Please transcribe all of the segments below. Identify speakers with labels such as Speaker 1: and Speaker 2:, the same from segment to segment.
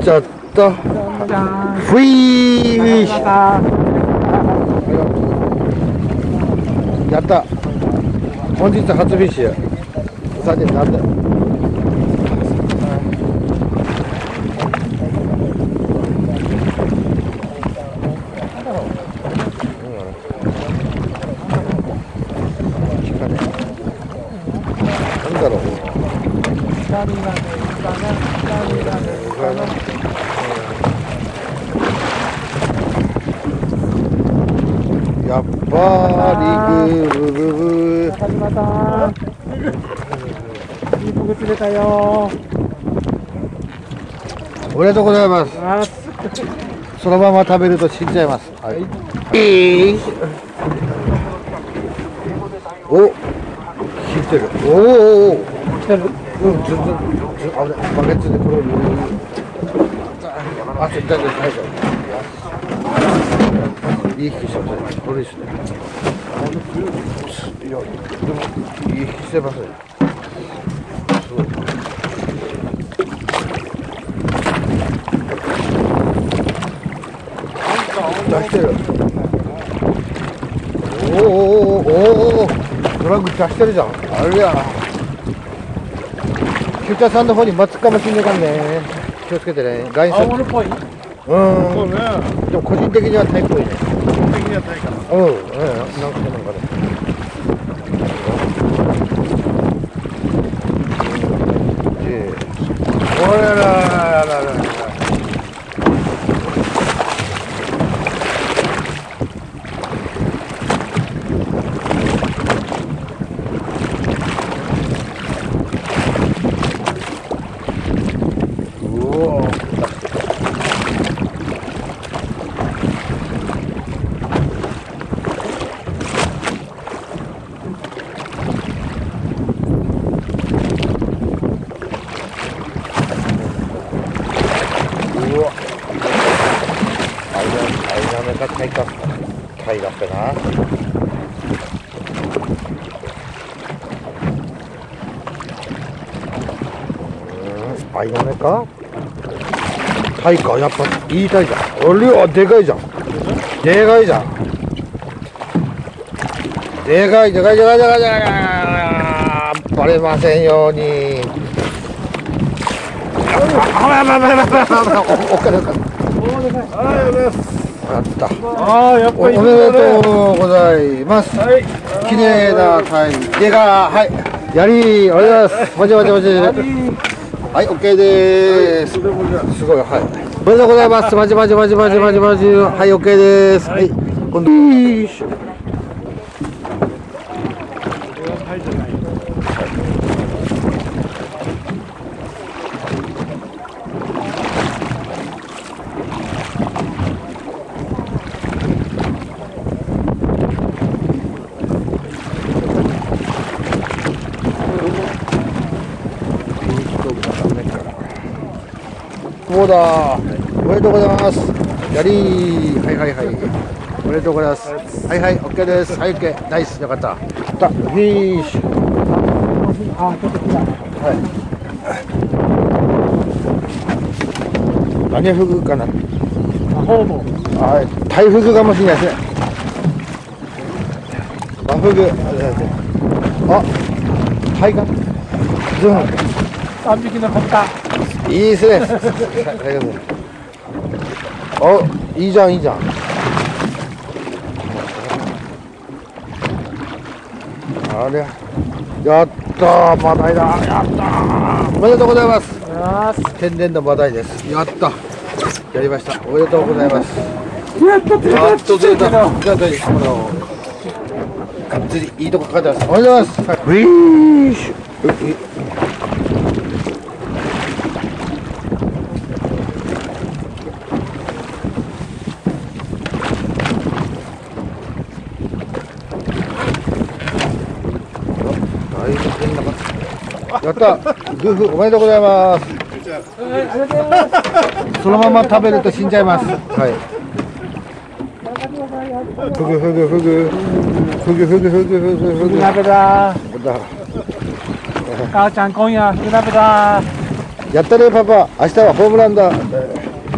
Speaker 1: ちゃった。フィーシ。やった。本日初フィッシュ。さてなんだ。なんだろう。やっぱりグーブブー。
Speaker 2: 中島さん、いいフグ釣れたよ。
Speaker 1: おめでとうございます。そのまま食べると死んじゃいます。はい。お、引いてる。おお。
Speaker 2: 来てる。
Speaker 1: うん、ずっと、あれ、バケツでこれを。あ、絶対大丈夫。いい引きしてますね。これですね。いや、でも、いい引きしてますね。すごい。出してる。おおおおおお、ドラッグ出してるじゃん。あれや。キューターさんの方に待つかもしれないからね。気をつけてね。外
Speaker 2: 青物っぽい。
Speaker 1: そうね。でも個人的にはタイっぽいね。
Speaker 2: 個人的にはタイかな。
Speaker 1: なんかね。おららららら。タイだったな。アイガメか。タイか、やっぱいいタイじゃん。おりゃ、でかいじゃん。でかいじゃん。でかい。バレませんように。おっかね。やった。
Speaker 2: やっぱり
Speaker 1: おめでとうございます。綺麗なタイ。でが、はい。やり、ありがとうございます。マジ。はい、オッケーです。すごい、はい。おめでとうございます。マジ。はい、オッケーです。はい。今度。そうだ。おめでとうございます。やりー。はい。おめでとうございます。はい、オッケーです。はい、オッケー。ナイス、よかった。フィッシュ。はい。何フグかな。タイフグかもしれないですね。マフグ。あ、タイか。
Speaker 2: 3匹残った。
Speaker 1: いいですね。お、いいじゃん。あれ、やったー、マダイだ。やったー。おめでとうございます。天然のマダイです。やった。やりました。おめでとうございます。
Speaker 2: やっと釣れた。
Speaker 1: がっつりいいとこかかってます。おめでとうございます。ウィーシュ。やった、グーフおめでとうございます。そのまま食べると死んじゃいます。はい。フグ。
Speaker 2: フグ鍋だ。母ちゃん今夜フグ鍋だ。
Speaker 1: やったねパパ。明日はホームランだ。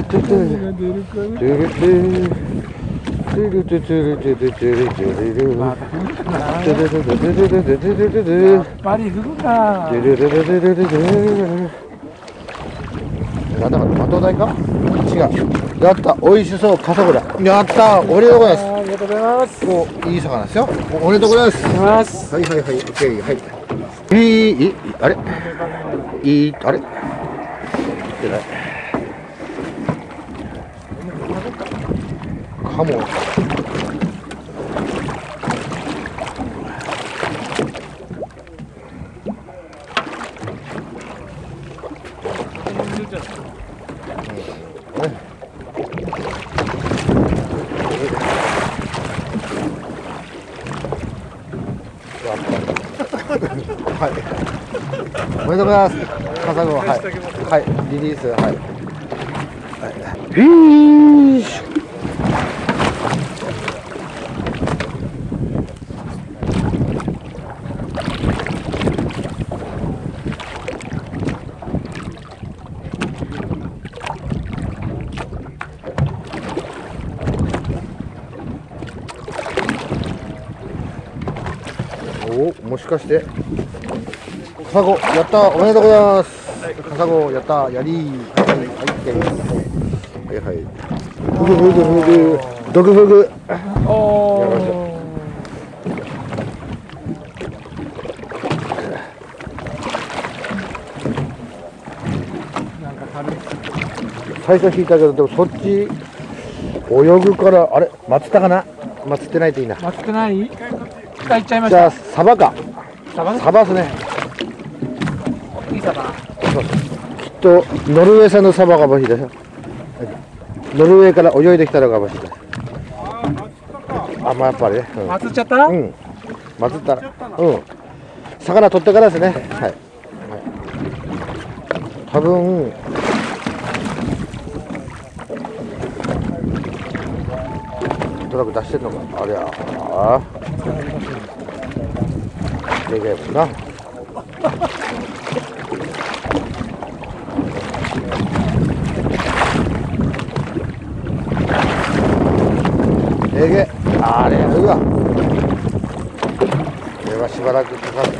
Speaker 2: ぱりフグか。
Speaker 1: なんだかマトウダイか。違う。やった、美味しそう、カサゴだ。やった、おめでとうございます。
Speaker 2: ありがとうございます。
Speaker 1: こういい魚ですよ。おめでとうございます。はいはいはい、オッケー、はい。あれあれ出ない。カモ。はい。おめでとうございます。カサゴ、はい。はい、リリース、はい。フィッシュ。お、もしかしてカサゴやった、おめでとうございます。カサゴやった、やりー、はいはいはい、フグフグフグ、毒フグ、
Speaker 2: おー。なんか軽い。
Speaker 1: 最初引いたけど、でもそっち泳ぐから、あれ松田かな、松ってないといいな。
Speaker 2: 待ってない？一回行っちゃいまし
Speaker 1: じゃあ
Speaker 2: た。
Speaker 1: サバか。
Speaker 2: サバ？
Speaker 1: サバですね。
Speaker 2: いいサバ。
Speaker 1: きっとノルウェー産のサバが欲しいでしょ。ノルウェーから泳いできたのが欲しいです。あ、まあやっぱりね。
Speaker 2: まつっちゃった？
Speaker 1: うん。まつったら。うん。魚取ってからですね。はい。はい、多分。トラック出してんのか。ありゃあ。でけえもんな。でけえ。あれ、うわ。これはしばらくかかった。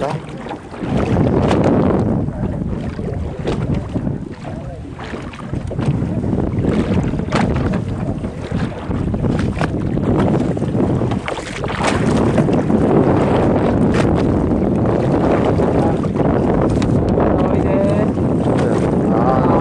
Speaker 2: おいで。
Speaker 1: あ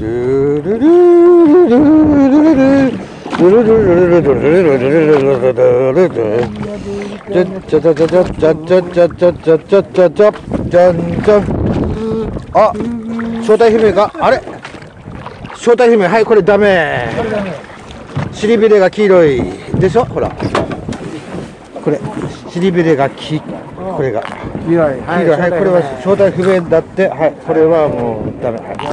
Speaker 1: あ、正体姫があれ正体姫、はい、これダメ。尻びれが黄色いでしょ、ほらこれ尻びれがこれが
Speaker 2: 黄色い。
Speaker 1: 黄色い、はい、これは正体不明だって、はい、これはもうダメ。はい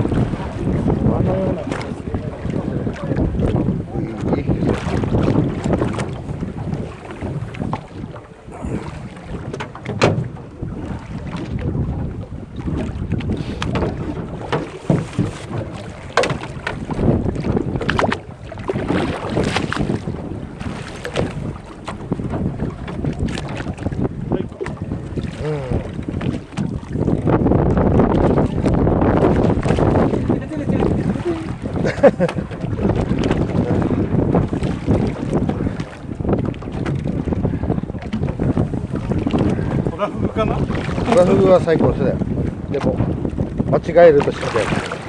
Speaker 3: トラフグかな。
Speaker 1: トラフグは最高ですね。でも間違えると死んじゃう。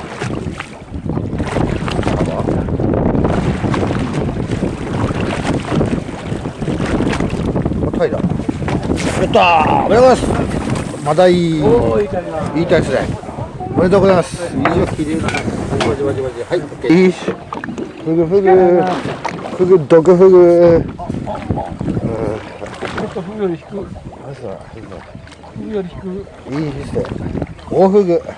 Speaker 1: タイだ。やったー、おめでとうございます。まだいい。いいタイですね。おめでとうございます。いいよ、きれいな。はい、オッケー。いいし。フグ、毒フグ。
Speaker 2: ちょっとフグより低く。フグより低く。
Speaker 1: いいですね。大フグ。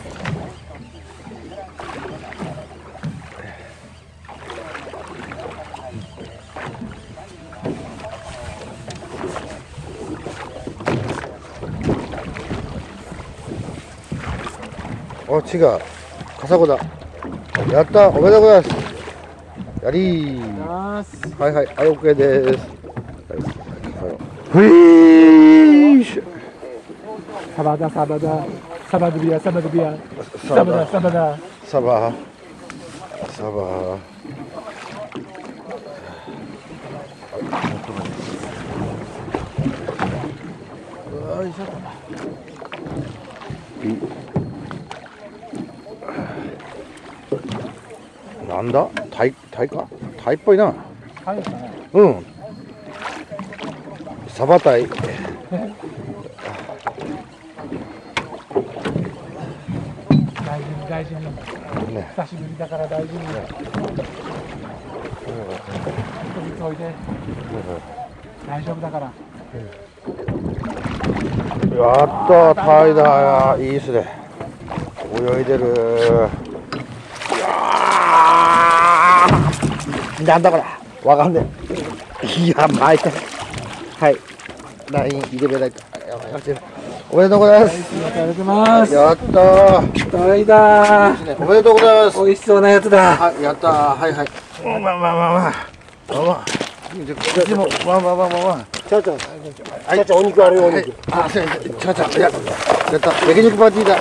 Speaker 1: あ、違う。カサゴだ。やった、おめでとうございます。やりー。はいはい、はい、OK です。ふいーし。
Speaker 2: サバだ。サバドビア。サバだ。
Speaker 1: サバ。よいしょ。なんだ、タイか、タイっぽいな。
Speaker 2: タイですかね。
Speaker 1: うん。サバタイ。
Speaker 2: 大事に。
Speaker 1: ね。
Speaker 2: 久しぶりだから大事に。おいで。大丈夫だから。
Speaker 1: やったー、タイだ。いいっすね。泳いでる。なんだこれ、わかんねえ。いや、巻いた。はい。ライン入れべないと。おめでとうございます。
Speaker 2: ありがとうございます。
Speaker 1: やったー。
Speaker 2: タイだ。
Speaker 1: おめでとうございます。
Speaker 2: 美味しそうなやつだ。
Speaker 1: はい、やったー。はいはい。でも、ちゃうちゃん、お肉あるよ、お肉。あ、ちゃう、やった。焼肉パーティーだ。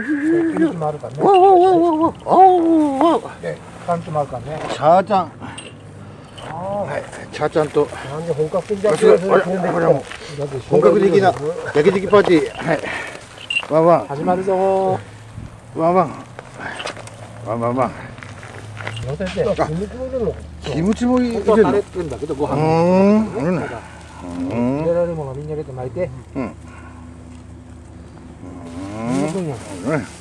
Speaker 2: もあるからね。
Speaker 1: わ。
Speaker 2: パンツもあるからね。
Speaker 1: ちゃうちゃん。 はいちゃんと
Speaker 2: なんで本格的だ
Speaker 1: あすごいあれこれも本格的な焼き時パーティーはいワンワン
Speaker 2: 始まるぞ
Speaker 1: ワンワンワンワンワン
Speaker 2: 乗せてキムチも入れるの
Speaker 1: キムチも入れるの
Speaker 2: 本当はタレって言うんだけどご飯に入れられるものみんな入れて巻いて
Speaker 1: うん
Speaker 2: 十分や
Speaker 1: ね